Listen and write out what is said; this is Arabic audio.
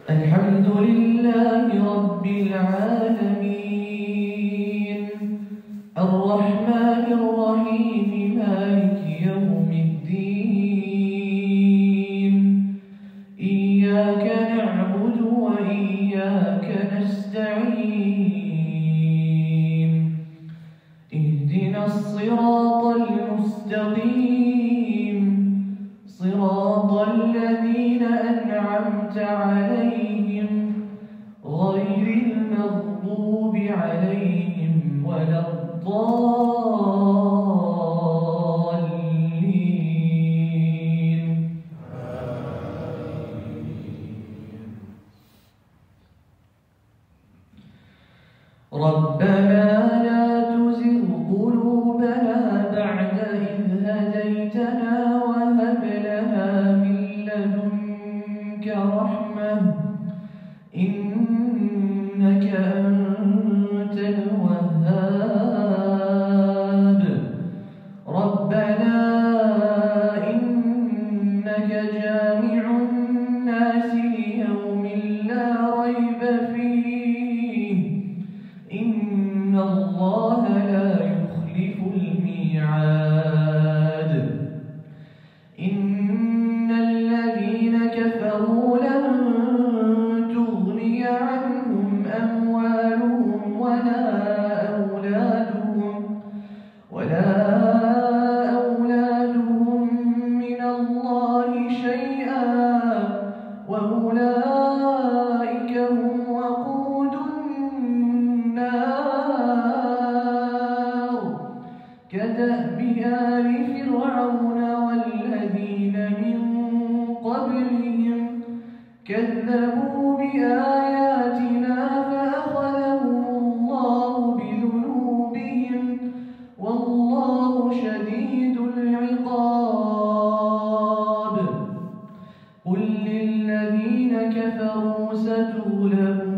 الحمد لله رب العالمين الرحمن الرحيم مالك يوم الدين إياك نعبد وإياك نستعين اهدنا الصراط المستقيم صراط الذين أنعمت عليهم غير المغضوب عليهم ولا الضالين. ربنا لا تزغ قلوبنا بعد إذ هديتنا وهب لنا من لدنك رحمة إنك أنت الوهاب. ربنا إنك جامع الناس ليوم لا ريب فيه إن الله لا يخلف الميعاد. إن الذين كفروا لن تغني عنهم أموالهم ولا أولادهم من الله شيئا وأولئك هم وقود النار كدأب آل فرعون والذين من قبلهم كذبوا بآياتنا فأخذهم الله بذنوبهم والله شديد العقاب. قل للذين كفروا ستغلبون